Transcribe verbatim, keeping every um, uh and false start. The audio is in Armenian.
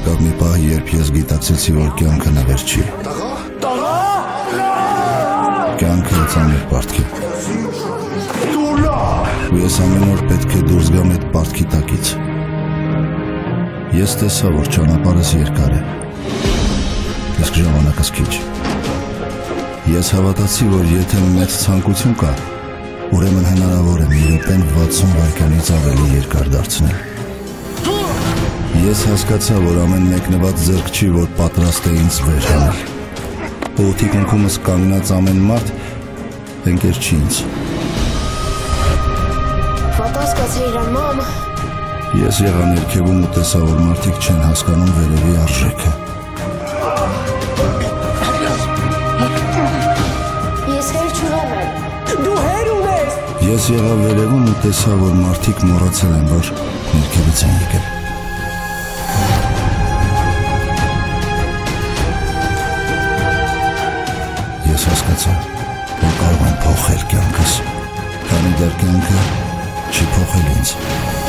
եկավ մի պահ, երբ ես գիտակցեցի, որ կյանքը նվեր չի։ Կյանքը ծանր պարտք է։ Ու ես ամեն օր պետք է դուրս գամ այդ պարտքի տակից։ Ես տեսա, որ ճանապարհս երկար է, իսկ ժամանակս քիչ։ Ես հավատացի, որ եթե մեծ ցանկություն կա, ուրեմն հնարավոր է մի րոպեն վաթսուն վայրկյանից ավելի երկար դարձնել։ Ես հասկացա, որ ամեն մեկնված ձեռք չի, որ պատրաստ է ինձ վեր հանել։ Օդի կնքումս կանգնած ամեն մարդ ընկեր չի ինձ։ What else got here, mom? Ես եղա ներքևում ու տեսա, որ մարդիկ չեն հասկանում վերևի արժեքը։ Ես հեր չունեմ եմ։ Դու հեր ունես։ Ես եղա վերևում ու տեսա, որ մարդիկ մոռացել են, որ ներքևից են եկել։ Ես հասկացա, որ կարող եմ փոխել կյանքս, քանի դեռ կյանքը չի փոխել ինձ։